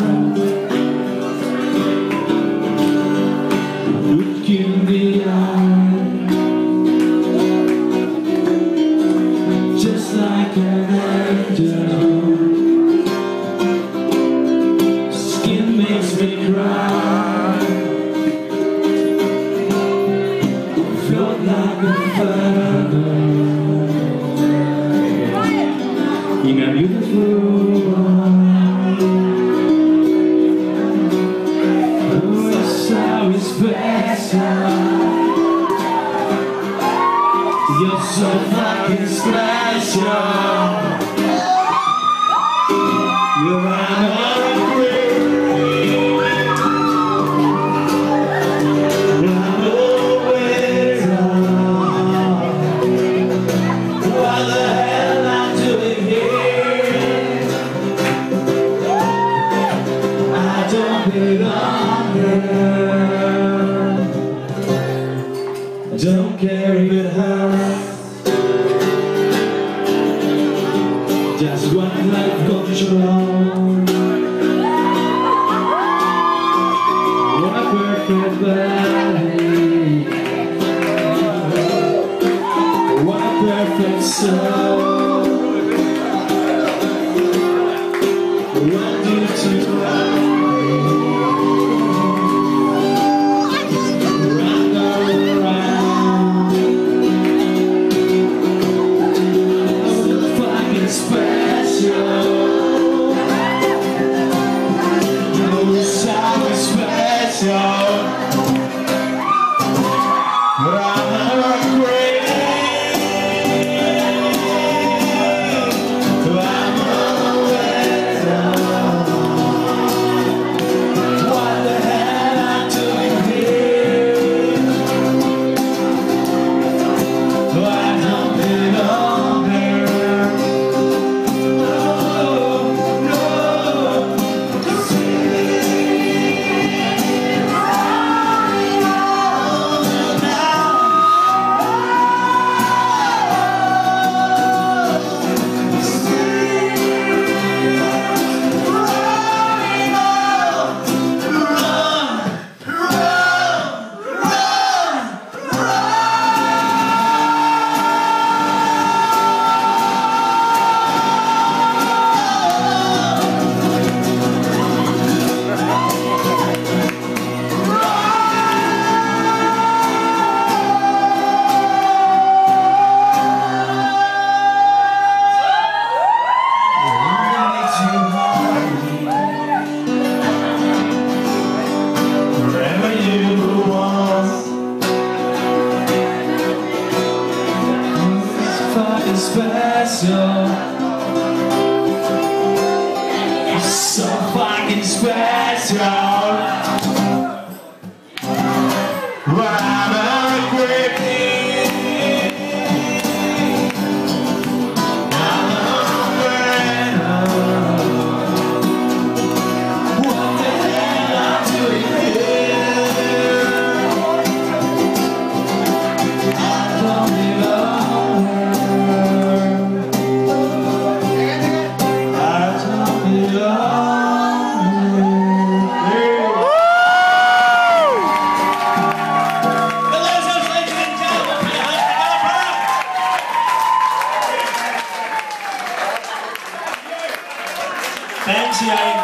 look in the eye, just like an angel. Skin makes me cry, float like a feather in a beautiful world. Oh, it's so special. You're so fucking special. You're an don't care if it hurts, just want life control. What a perfect body, what a perfect soul. What do you want? Special, so fucking special. I'm a queen, I'm a winner. What the hell I'm doing here? I don't belong. Thanks,